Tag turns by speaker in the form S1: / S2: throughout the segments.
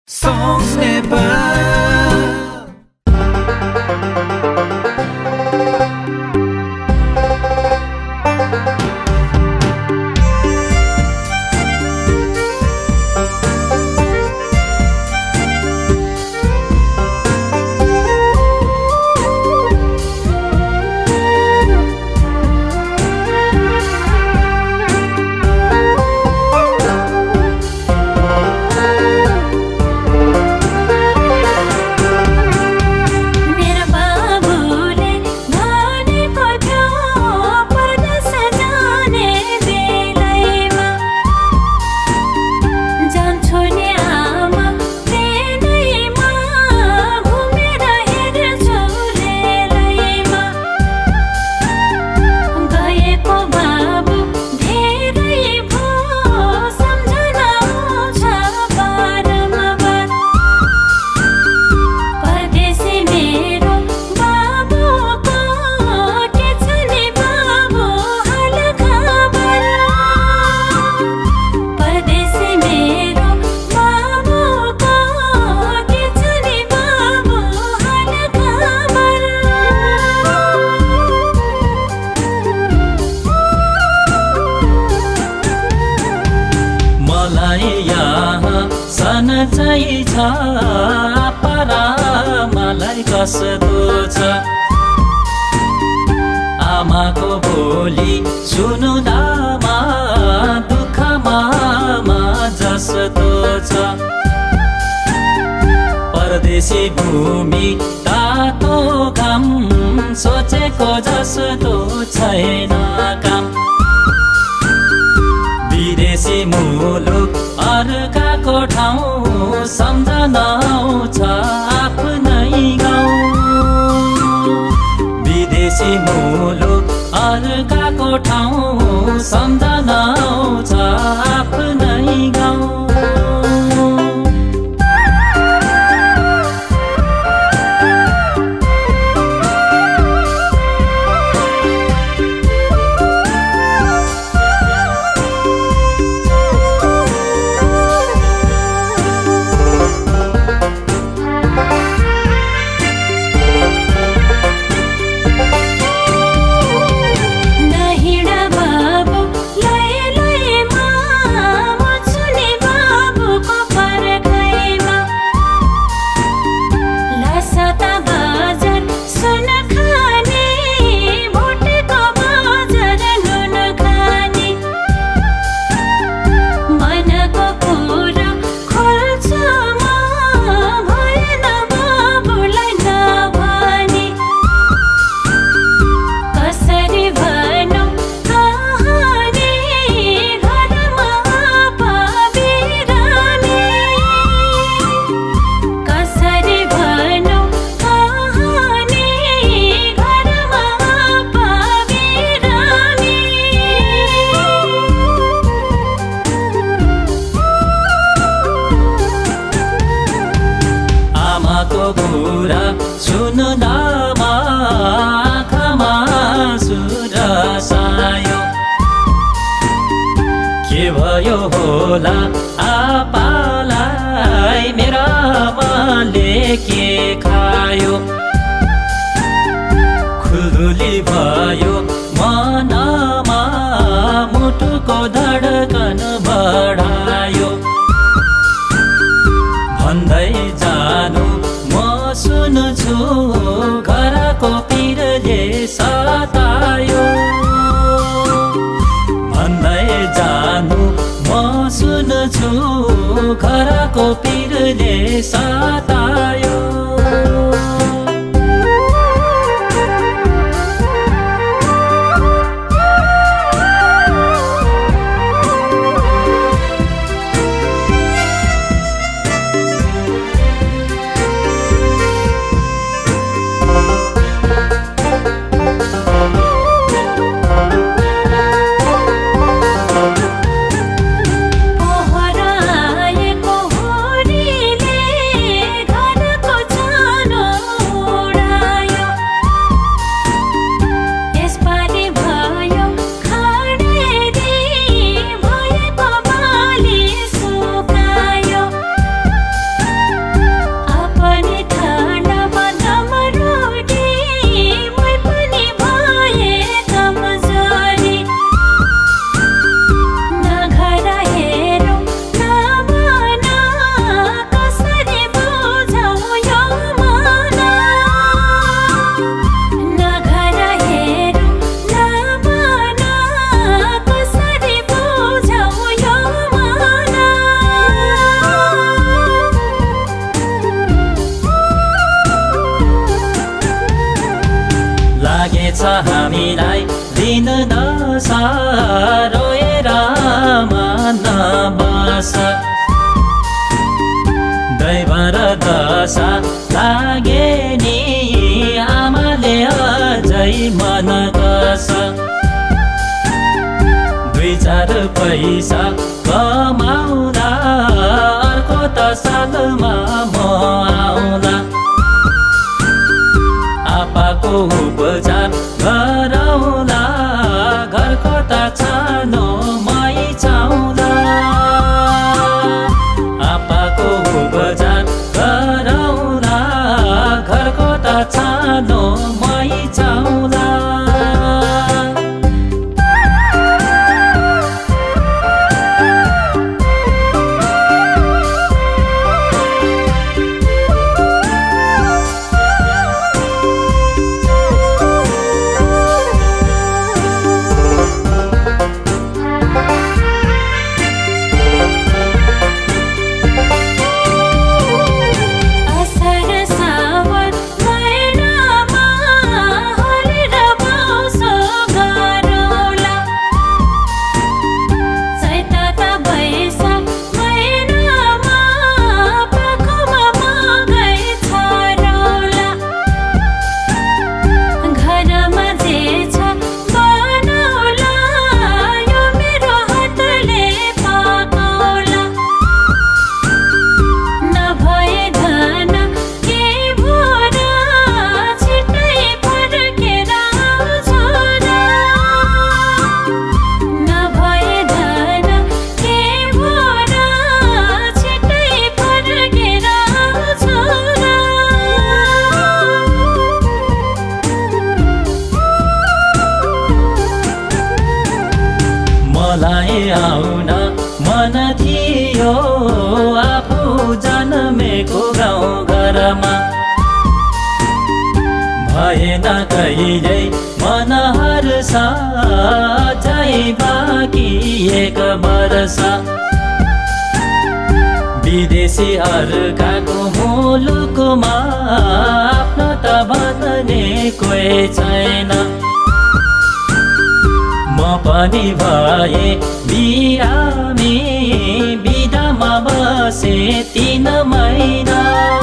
S1: Songs never.
S2: सनचाइ छ परा मलाई कस्तो छ आमाको बोली सुनुदामा दुःखमा जस्तो छ परदेशी भूमि तातो घाम सोचेको जस्तो छैन काम विदेशी मुलुक अर्काको ठाउँ सम्झना आउँछ आफ्नै गाउँ विदेशी मुलुक अर्काको ठाउँ सम्झना आउँछ आफ्नै गाउँ सुनुदामा आँखामा सुरसायो के भयो होला आपालाई मेरा माले के खायो खुल्दुली भयो मनमा मुटुको धडकन बढायो भन्दै जानु सुन्छु घरको पिरले सतायो भन्दै जानु म सुन्छु घरको पिरले सतायो
S3: पोहराएको होरीले
S2: हामीलाई दिन दशा रोएर मान बस दैव र दशा लागे नि आमाले अझै मन कस दुई चार पैसा कमाउँदा अर्को त सालमा म आउँला आपाको उपचार गरौला घरको त छानो मै चाउँला आपाको उपचार गरौला घरको त छानो मै चाउँला मलाई आउन मन थियो आफू जन्मेको गाउँ घरमा भएन कहिल्यै मन हर्ष अझै बाँकी एक वर्ष विदेशीहरूकाको मुलुकमा आफ्नो त भन्ने कोही छैन म पनि भए बिरामी बिदामा बसे 3 महिना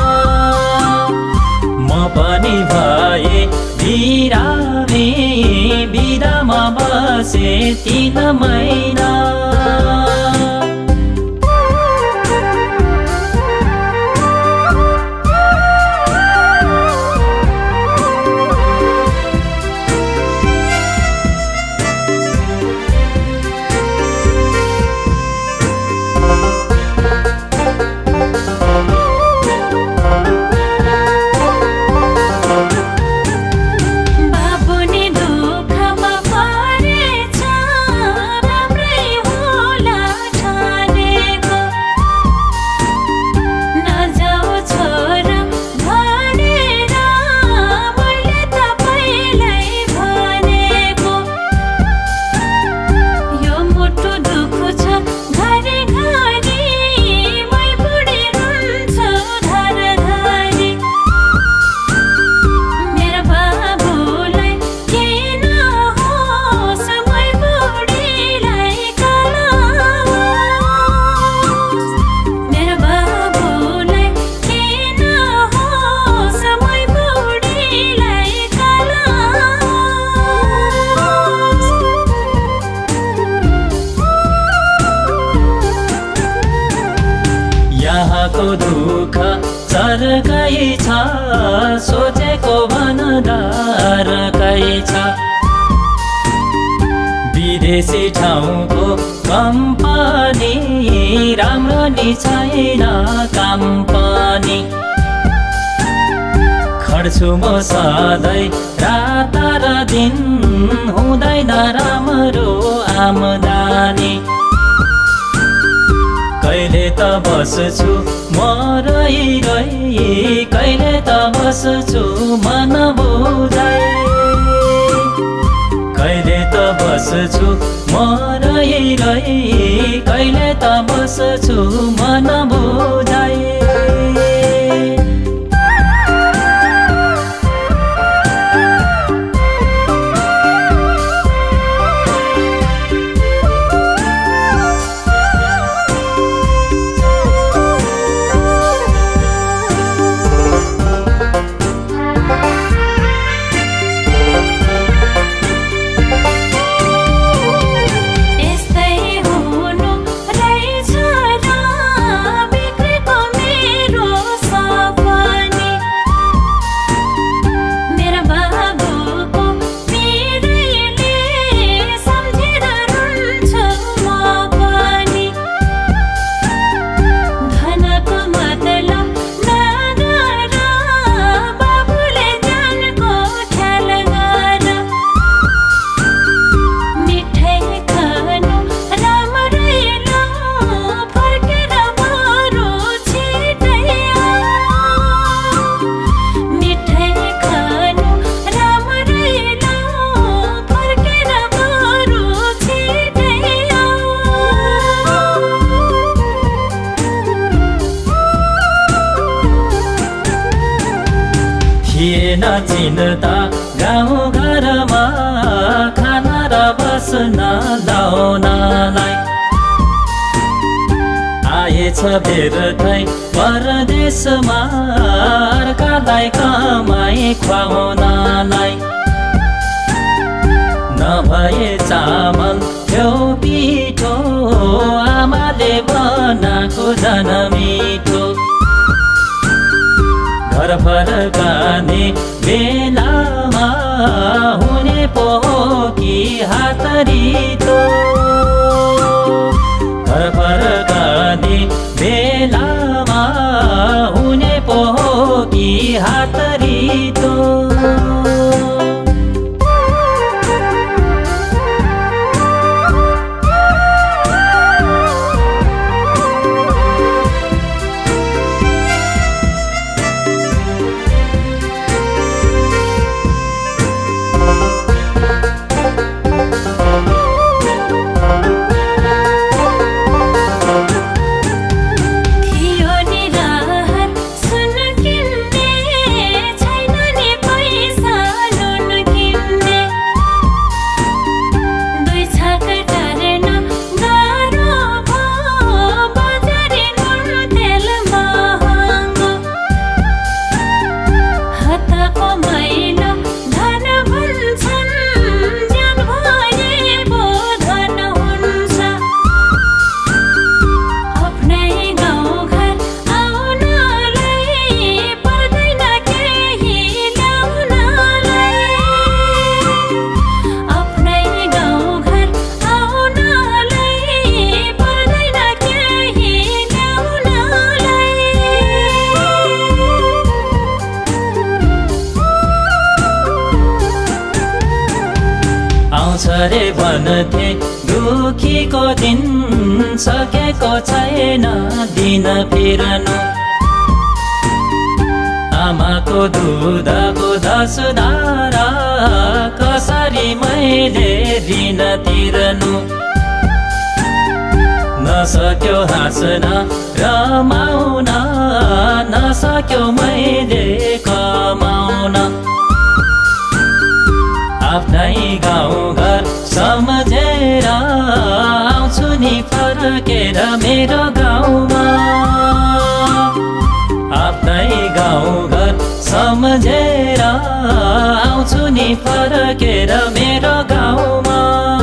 S2: म पनि भए बिरामी बिदामा बसे 3 महिना यहाँको दुःख चर्कै छ सोचेको भन्दारकै छ विदेशी ठाउँको कम्पनी राम्रो नि छैन काम पनि खट्छु म सधैँ रात र दिन हुँदैन राम्रो आमदानी कहिले त बस्छु म रही कहिले त बस्छु मन बुझाइ कहिले त बस्छु म रही कहिले त बस्छु मन बुझाइ थिएन चिन्ता गाउँ घरमा खाना र बस्न लाउनलाई। आएछ बेरथै परदेशमा अर्कालाई कमाई खुवाउनलाई। नभए चामल थियो पिठो आमाले बनाएको जनमिठो। घर फर्कने बेलामा हुने पो कि हात रितो। घर फर्कने बेलामा हुने पो कि हात रितो। रे भन्थे दुखीको दिन सकेको छैन दिन फिर्नु। आमाको दुधको 10 धारा कसरी मैले ऋण तिर्नु। नसक्यो हाँस्न रमाउन नसक्यो मैले कमाउन। आफ्नै गाउँघर सम्झेर आउँछु नि फर्केर मेरो गाउँमा। आफ्नै गाउँघर सम्झेर आउँछु नि फर्केर मेरो गाउँमा।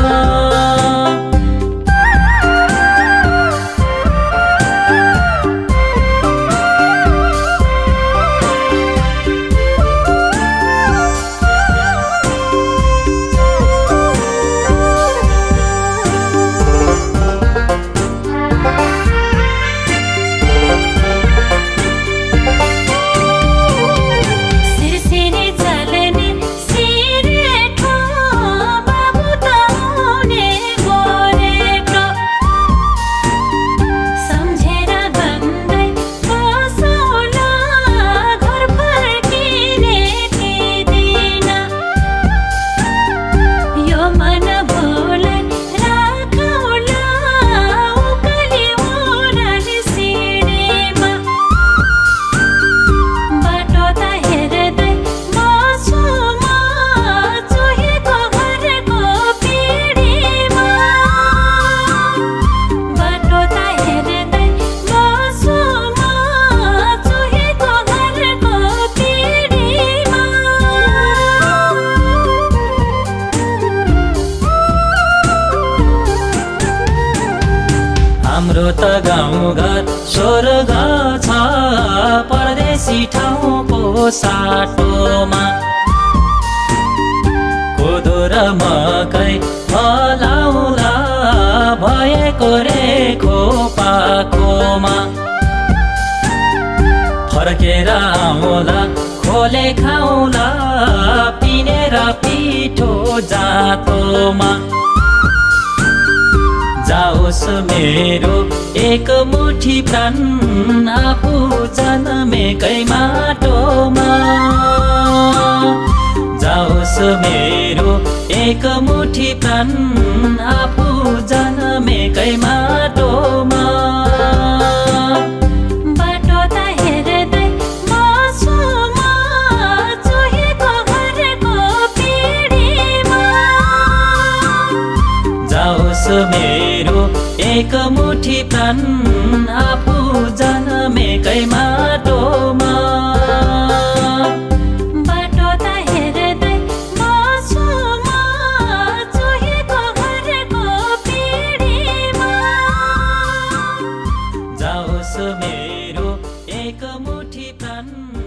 S2: हाम्रो त गाउँघर स्वर्ग छ परदेशी ठाउँको साटोमा। कोदो र मकै फलाउला भएको रेखो पाकोमा। फर्केर आउँला खोले खाउला पिनेर पिठो जातोमा। जाओस् मेरो एक मुठी प्राण आफू जन्मेकै माटोमा। जाओस् मेरो एक मुठी प्राण आफू जन्मेकै माटोमा। बाटो त हेर्दै बसु म एक मुठी प्राण आफू जन्मेकै माटोमा।
S3: बाटो त हेर्दै बस्छु म चुहेको घरको पिँढीमा।
S2: जाओस् मेरो एक मुठी प्राण